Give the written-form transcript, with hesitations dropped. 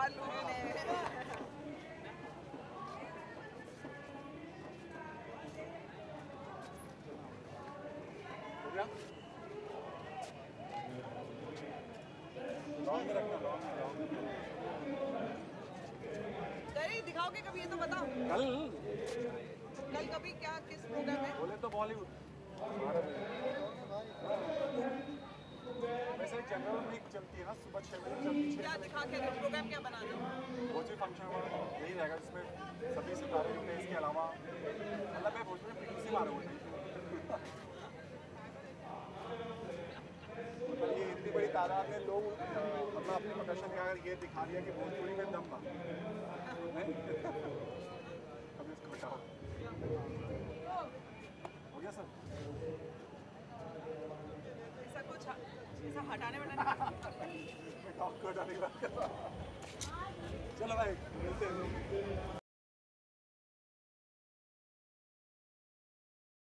लूँ दिखाओगे कभी, ये तो बताओ। कल कभी क्या, किस प्रोग्राम में? बोले तो बॉलीवुड। वैसे जनरल वीक चलती है ना, सुबह 6 बजे चलती है। क्या दिखा के प्रोग्राम क्या बना रहे हो? भोजपुरी फंक्शन यही रहेगा, जिसमें सभी सितारे होंगे। इसके अलावा मतलब मैं भोजपुरी फिल्म से मारा हूँ। मतलब ये इतनी बड़ी तादाद में लोग मतलब अपने प्रदर्शन का ये दिखा दिया कि भोजपुरी में दम था। अब इसको हटाओ। हो गया सर? ऐसा कुछ ऐसा हटाने वाला नहीं। मैं टॉप को हटाने की बात कर रहा हूँ। चलो भाई मिलते हैं।